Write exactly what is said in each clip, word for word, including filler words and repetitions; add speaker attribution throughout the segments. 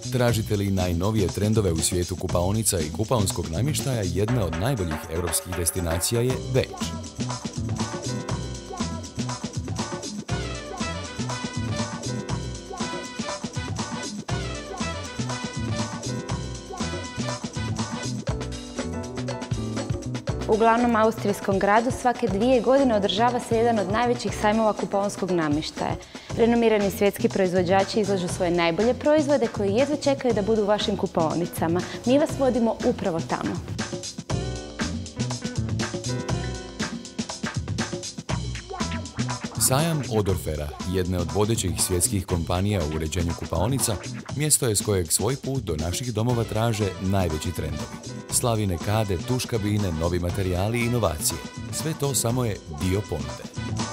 Speaker 1: Tražite li najnovije trendove u svijetu kupaonica i kupaonskog namještaja, jedna od najboljih europskih destinacija je Beč.
Speaker 2: U glavnom austrijskom gradu svake dvije godine održava se jedan od najvećih sajmova kupaonskog namještaja. Renomirani svjetski proizvođači izlažu svoje najbolje proizvode koji jedva čekaju da budu u vašim kupaonicama. Mi vas vodimo upravo tamo.
Speaker 1: Sajam Odorfera, jedne od vodećih svjetskih kompanija u uređenju kupaonica, mjesto je s kojeg svoj put do naših domova traže najveći trendovi. Slavine kade, tuš kabine, novi materijali i inovacije. Sve to samo je dio ponude.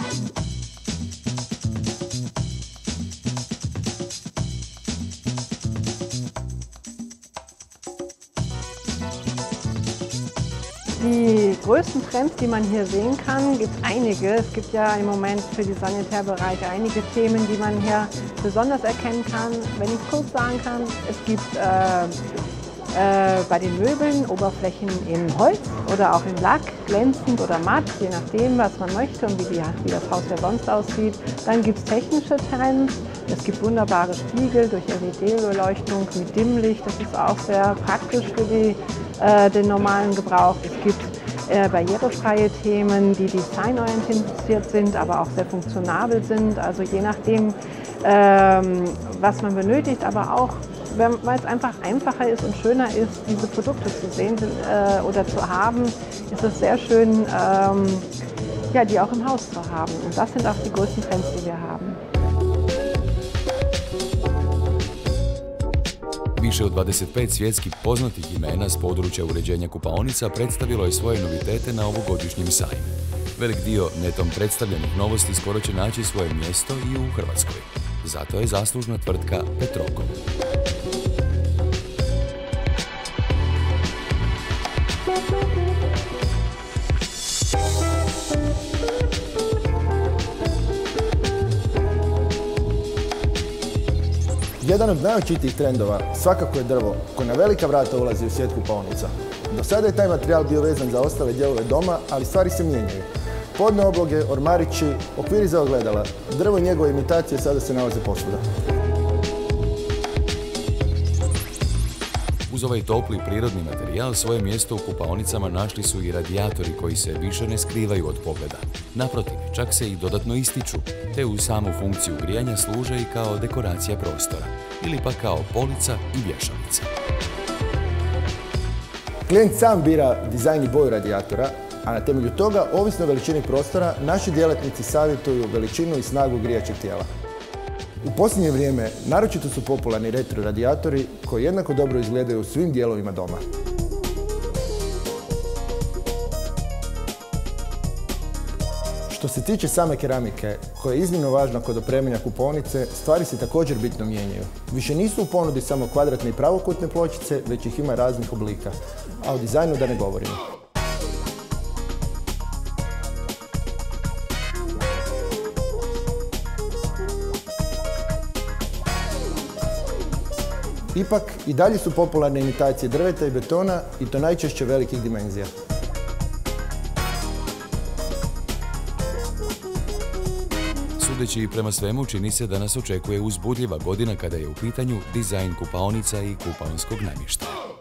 Speaker 3: Die größten Trends, die man hier sehen kann, gibt es einige. Es gibt ja im Moment für die Sanitärbereiche einige Themen, die man hier besonders erkennen kann. Wenn ich kurz sagen kann, es gibt äh, äh, bei den Möbeln Oberflächen in Holz oder auch in Lack, glänzend oder matt, je nachdem, was man möchte und wie, die, wie das Haus ja sonst aussieht. Dann gibt es technische Trends. Es gibt wunderbare Spiegel durch L E D-Beleuchtung mit Dimmlicht. Das ist auch sehr praktisch für die den normalen Gebrauch. Es gibt äh, barrierefreie Themen, die designorientiert sind, aber auch sehr funktionabel sind. Also je nachdem, ähm, was man benötigt, aber auch, weil es einfach einfacher ist und schöner ist, diese Produkte zu sehen äh, oder zu haben, ist es sehr schön, ähm, ja, die auch im Haus zu haben. Und das sind auch die größten Trends, die wir haben.
Speaker 1: Više od dvadeset pet svjetskih poznatih imena s područja uređenja kupaonica predstavilo je svoje novitete na ovogodišnjem sajmu. Velik dio netom predstavljenih novosti skoro će naći svoje mjesto i u Hrvatskoj. Zato je zaslužna tvrtka Petrokov.
Speaker 4: Jedan od najočitijih trendova svakako je drvo, koje na velika vrata ulazi u svijet kupaonica. Do sada je taj materijal bio vezan za ostale dijelove doma, ali stvari se mijenjaju. Podne obloge, ormarići, okviri za ogledala, drvo i njegove imitacije sada se nalaze posvuda.
Speaker 1: Uz ovaj topli prirodni materijal svoje mjesto u kupaonicama našli su i radijatori koji se više ne skrivaju od pogleda. Naprotiv, čak se i dodatno ističu, te uz samu funkciju grijanja služe i kao dekoracija prostora, ili pa kao polica i vješalica.
Speaker 4: Klijent sam bira dizajn i boju radijatora, a na temelju toga, ovisno o veličini prostora, naši djelatnici savjetuju veličinu i snagu grijaćeg tijela. U posljednje vrijeme naročito su popularni retro radijatori koji jednako dobro izgledaju u svim dijelovima doma. Što se tiče same keramike, koja je iznimno važna kod opremanja kupaonice, stvari se također bitno mijenjaju. Više nisu u ponudi samo kvadratne i pravokutne pločice, već ih ima raznih oblika, a o dizajnu da ne govorimo. Ipak, i dalje su popularne imitacije drveta i betona i to najčešće velikih dimenzija.
Speaker 1: Sudeći i prema svemu, čini se da nas očekuje uzbudljiva godina kada je u pitanju dizajn kupaonica i kupaonskog namještaja.